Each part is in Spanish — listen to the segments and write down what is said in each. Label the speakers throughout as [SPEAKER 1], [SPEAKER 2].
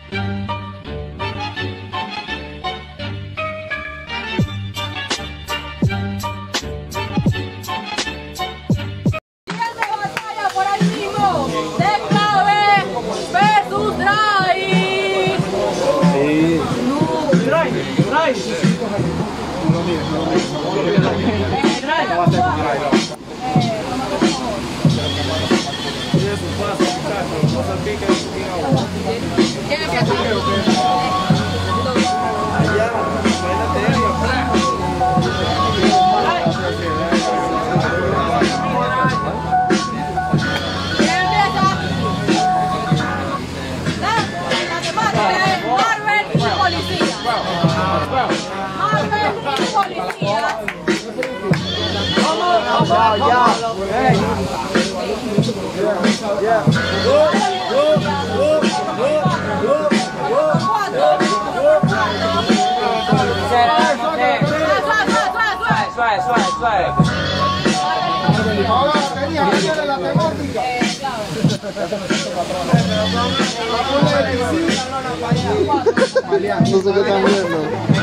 [SPEAKER 1] No sé qué están viendo.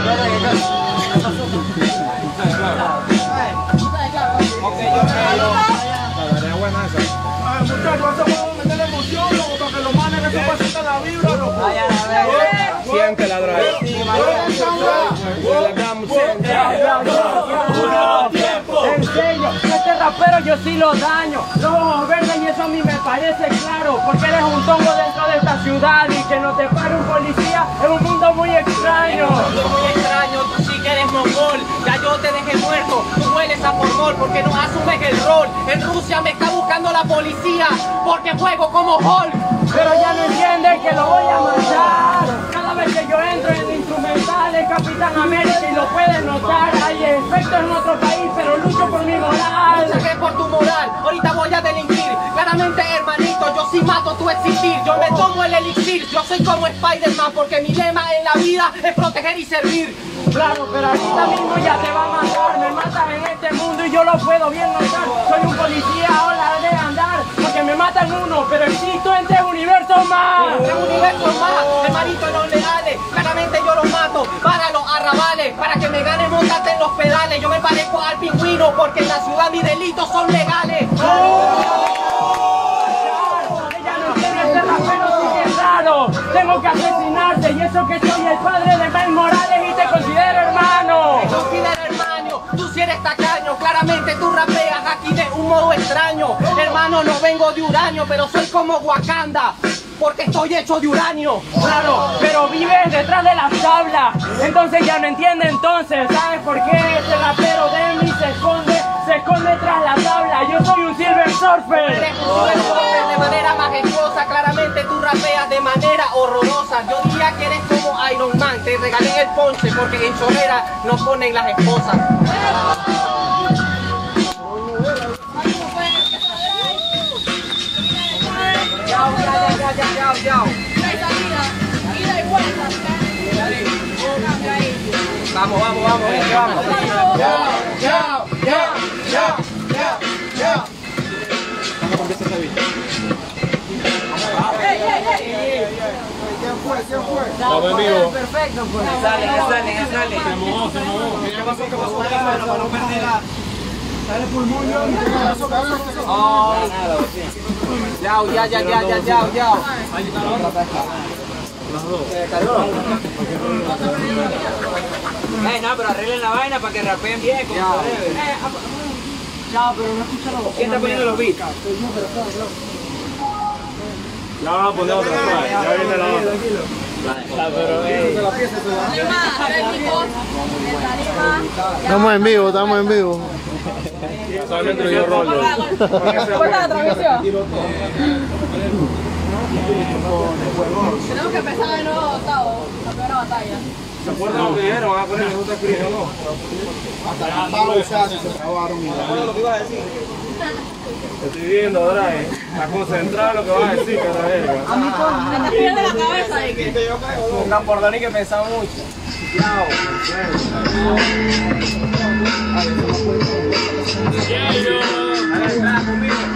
[SPEAKER 2] Muchachos, eso podemos meterle emoción, para que los manes que se pasen la vibra,
[SPEAKER 3] Siente la drive.
[SPEAKER 4] En serio, este rapero yo sí lo daño. Los ojos verdes y eso a mí me parece claro. Porque eres un tongo dentro de esta ciudad y que no te pare un policía es un mundo muy extraño.
[SPEAKER 5] Es un mundo muy extraño, tú sí que eres mongol. Ya yo te dejé muerto, tú hueles a formol porque no asumes el rol. En Rusia me está buscando la policía porque juego como Hulk.
[SPEAKER 4] Pero ya no entiende que lo voy a matar. Cada vez que yo entro en el instrumental es Capitán América y lo puedes notar. Hay efectos en otro país, pero lucho por mi moral.
[SPEAKER 5] Luché por tu moral, ahorita voy a delinquir. Claramente, hermanito, yo sí mato tu existir. Yo me tomo el elixir, yo soy como Spider-Man porque mi lema en la vida es proteger y servir.
[SPEAKER 4] Claro, pero ahorita mismo ya te va a matar. Me matas en este mundo y yo lo puedo bien notar. Soy un policía, hola de andar, porque me matan uno, pero existo en 3 universos más.
[SPEAKER 5] 3 universos más, hermanito, los leales. Claramente yo los mato para los arrabales, para que me gane montarte en los pedales. Yo me parezco al pingüino porque en la ciudad mis delitos son legales.
[SPEAKER 4] Tengo que asesinarte y eso que soy el padre de Miles Morales y te considero hermano.
[SPEAKER 5] Te considero hermano, tú sí eres tacaño, claramente tú rapeas aquí de un modo extraño. Hermano, no vengo de uranio, pero soy como Wakanda, porque estoy hecho de uranio.
[SPEAKER 4] Claro, pero vives detrás de las tablas, entonces ya no entiende entonces. ¿Sabes por qué este rapero de mí se esconde tras la tabla? Yo soy un Silver Surfer.
[SPEAKER 5] Eres un Silver Surfer de manera majestuosa, claramente tú rapeas de manera horrorosa. Yo diría que eres como Iron Man, te regalé el ponche porque en Chorrera no ponen las esposas. Yao. Ida y vuelta. Vamos.
[SPEAKER 2] ¿Quién fue?
[SPEAKER 3] Estamos en vivo.
[SPEAKER 5] Perfecto, pues. Sale.
[SPEAKER 3] Se mojó.
[SPEAKER 2] ¿Qué pasó? Para no perder la... Dale pulmón, ¿qué pasó?
[SPEAKER 5] Yao. No, pero arreglen la vaina para que rapeen bien.
[SPEAKER 4] Ya, pero no escucha la voz.
[SPEAKER 5] ¿Quién está poniendo los beats?
[SPEAKER 3] Ya vamos a poner otra vez. Ya viene la otra.
[SPEAKER 1] Estamos en vivo.
[SPEAKER 3] Solamente yo rollo.
[SPEAKER 6] ¿Corta la transmisión? Tenemos que empezar de nuevo, Gustavo, la primera batalla.
[SPEAKER 2] ¿Se acuerdan lo que dijeron? Van a poner otra escrita, ¿no? Hasta las pausas se trabaron. ¿Se acuerdan lo que iba a decir?
[SPEAKER 3] Estoy viendo, Dray. Está concentrado en lo que vas a decir, cara verga.
[SPEAKER 6] A mí me te pierde la cabeza de que...
[SPEAKER 5] Un campordoní que pensaba mucho.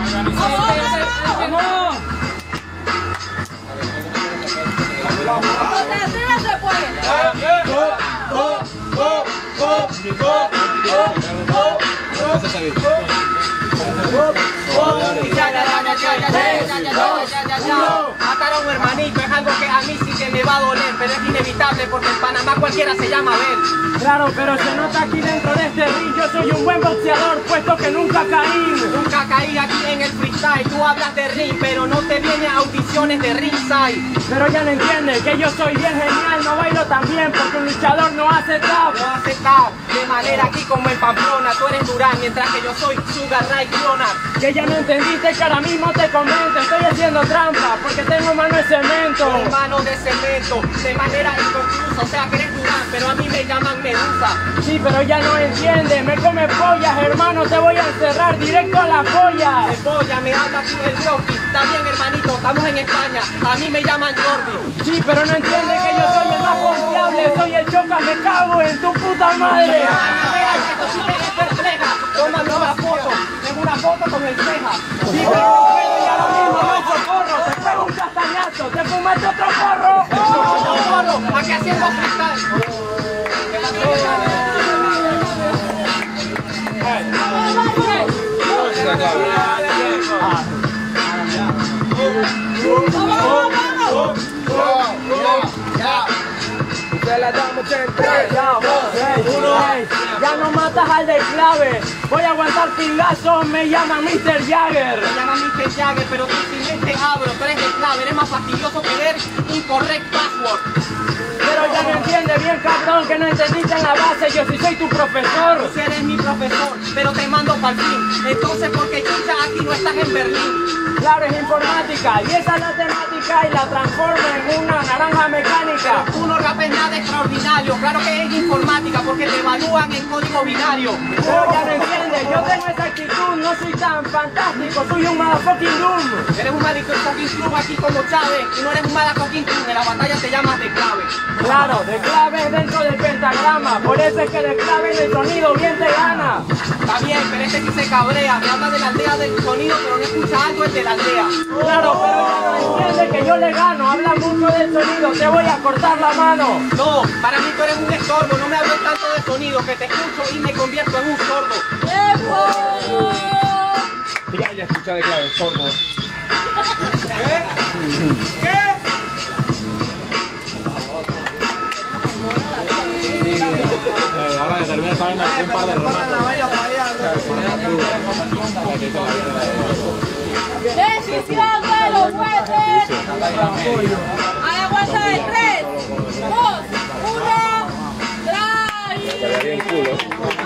[SPEAKER 6] ¡Vamos!
[SPEAKER 5] Matar a un hermanito es algo que a mí sí que me va a doler, pero es inevitable porque en Panamá cualquiera se llama Abel.
[SPEAKER 4] Claro, pero se nota aquí dentro de este ring. Yo soy un buen boxeador, puesto que nunca caí.
[SPEAKER 5] Nunca caí aquí en el freestyle. Tú hablas de ring, pero no te viene a audiciones de ringside.
[SPEAKER 4] Pero ya no entiendes que yo soy bien genial. No bailo tan bien porque un luchador no hace tap.
[SPEAKER 5] No hace tap, de manera aquí como en Pamplona. Tú eres Durán, mientras que yo soy Sugar Ray Clonard.
[SPEAKER 4] Que ya no entendiste que ahora mismo te comento. Estoy haciendo trampa porque tengo mano de cemento.
[SPEAKER 5] Con mano de cemento, de manera inconclusa. O sea que eres Durán, pero a mí me llaman Medusa.
[SPEAKER 4] Sí, pero ya no entiendes. Me come pollas, hermano. Te voy a encerrar directo a la polla.
[SPEAKER 5] De polla, me habla tú el Rocky. Está bien, hermanito, estamos en España. A mí me llaman Jordi.
[SPEAKER 4] Sí, pero no entiendes que yo soy el más confiable. Soy el Choca, me cago en tu puta madre.
[SPEAKER 5] Tómame una foto, tengo una foto con el ceja.
[SPEAKER 4] Sí, pero no puedo y ahora mismo no hay socorro. Te pego un castañazo, te fumaste otro porro.
[SPEAKER 5] Otro porro, aquí haciendo freestyle.
[SPEAKER 4] Ya no matas al de clave. Voy a aguantar pingazos, me llaman Mr. Jagger.
[SPEAKER 5] Me llaman Mr. Jagger, pero tú sin mente abro. Tú eres de clave, eres más fastidioso que ver incorrect password.
[SPEAKER 4] Pero ya no entiendes bien, cabrón, que no entendiste en la base. Yo sí soy tu profesor.
[SPEAKER 5] Tú eres mi profesor, pero te mando para el fin. Entonces, ¿por qué chucha aquí no estás en Berlín?
[SPEAKER 4] Claro, es informática y esa es la temática y la transforma en una naranja mecánica.
[SPEAKER 5] Tú no rapes nada extraordinario. Claro que es informática porque te evalúan en código binario.
[SPEAKER 4] Pero ya no entiendes, yo tengo esa actitud, no soy tan fantástico, soy un motherfucking doom.
[SPEAKER 5] Eres un motherfucking club aquí como Chávez y no eres un motherfucking club. En la batalla te llamas de clave.
[SPEAKER 4] Claro, de clave dentro del pentagrama, por eso es que de clave en el sonido bien te gana.
[SPEAKER 5] Está bien, pero este sí se cabrea. Me habla de la aldea del sonido, pero no escucha algo el de la aldea.
[SPEAKER 4] Claro, pero ya no entiende que yo le gano, habla mucho del sonido, te voy a cortar la mano.
[SPEAKER 5] No, para mí tú eres un estorbo, no me hables tanto de sonido, que te escucho y me convierto en un sordo.
[SPEAKER 2] Ya, ya escucha de clave, sordo.
[SPEAKER 5] ¿Qué?
[SPEAKER 3] Ahora que termina esta vaina, un par de remates.
[SPEAKER 6] Decisión de los jueces. A la vuelta de 3, 2, 1. ¡Try!